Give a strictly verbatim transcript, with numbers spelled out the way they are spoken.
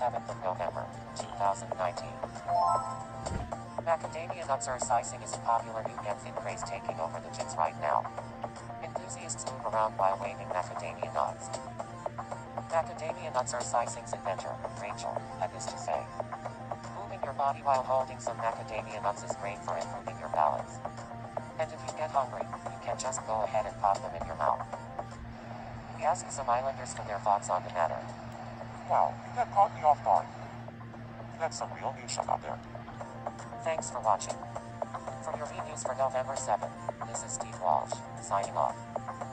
seventh of November, two thousand nineteen. Macadamia nuts are sicing is a popular new food craze taking over the gyms right now. Enthusiasts move around while waving macadamia nuts. Macadamia nuts are sicing's inventor, Rachel, had this to say. Moving your body while holding some macadamia nuts is great for improving your balance. And if you get hungry, you can just go ahead and pop them in your mouth. We asked some islanders for their thoughts on the matter. Wow, that caught me off guard. That's some real news shot out there. Thanks for watching. For your E! News for November seventh, this is Steve Walsh, signing off.